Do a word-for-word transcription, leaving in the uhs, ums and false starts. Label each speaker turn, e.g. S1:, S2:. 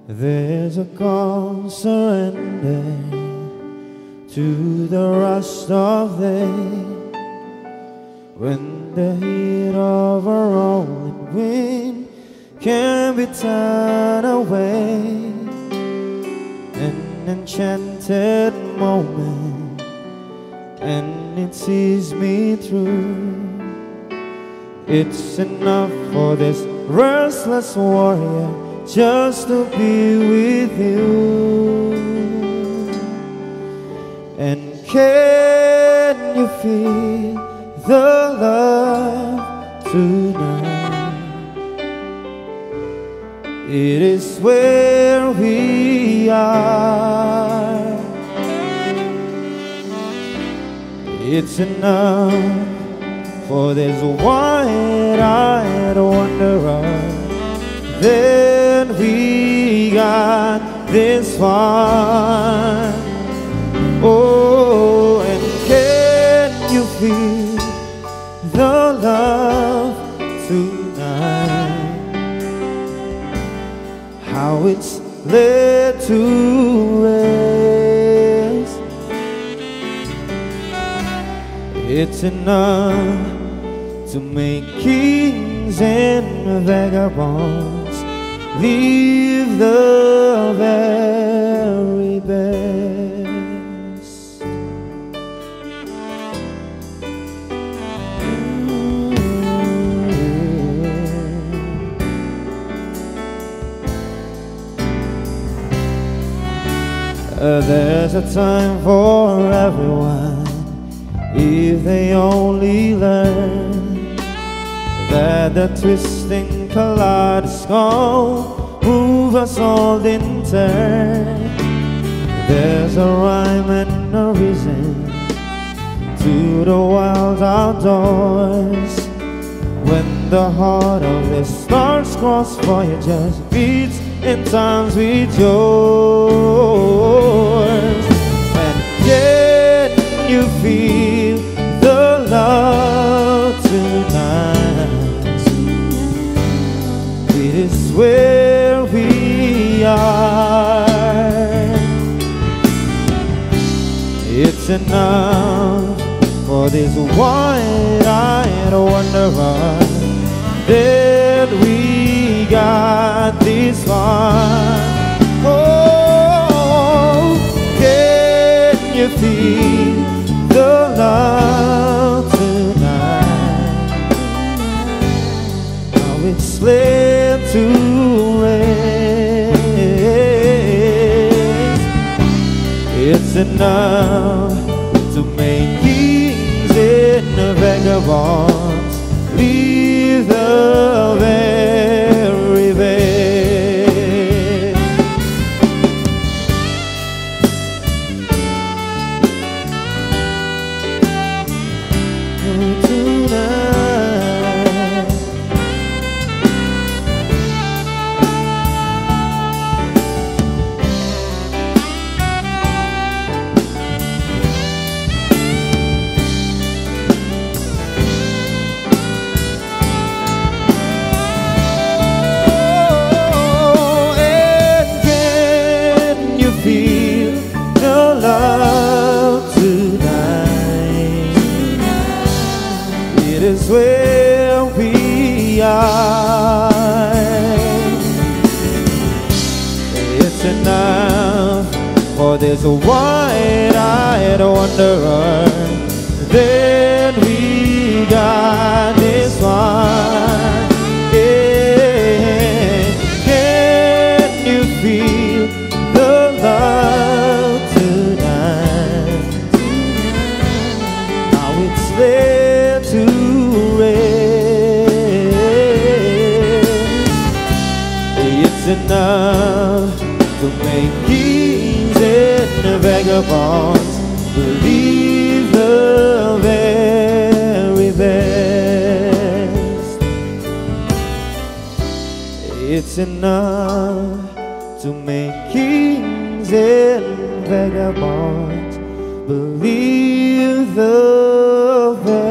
S1: There's a calm surrender to the rush of day, when the heat of a rolling wind can be turned away. An enchanted moment, and it sees me through. It's enough for this restless warrior just to be with you. And can you feel the love tonight? It is where we are. It's enough for this wide-eyed wanderer. Then we got this far. Oh, and can you feel the love tonight? How it's led to rest. It's enough to make kings and vagabonds leave the very best. Uh, there's a time for everyone, if they only learn that the twisting kaleidoscope move us all in turn. There's a rhyme and a reason to the wild outdoors, when the heart of the star-crossed voyagers beats in times with yours. And can you feel the love tonight? It is where we are. It's enough for this wide-eyed wanderer that we got this far. Oh, can you feel the love tonight? How it's led to rest. It's enough to make kings and vagabonds leave the very best. Tonight, oh, and can you feel the love tonight? It is where we are. It's enough for this wide-eyed wanderer. Then we got this one. Yeah. Can you feel the love tonight? How it's led to rest. It's enough to make kings and vagabonds believe the very best. It's enough to make kings and vagabonds believe the very